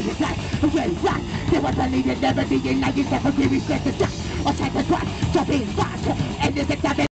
you die, well rock. They was a leader, never being like yourself, agree, respect the shot, or take the drop, jumping fast, and this example.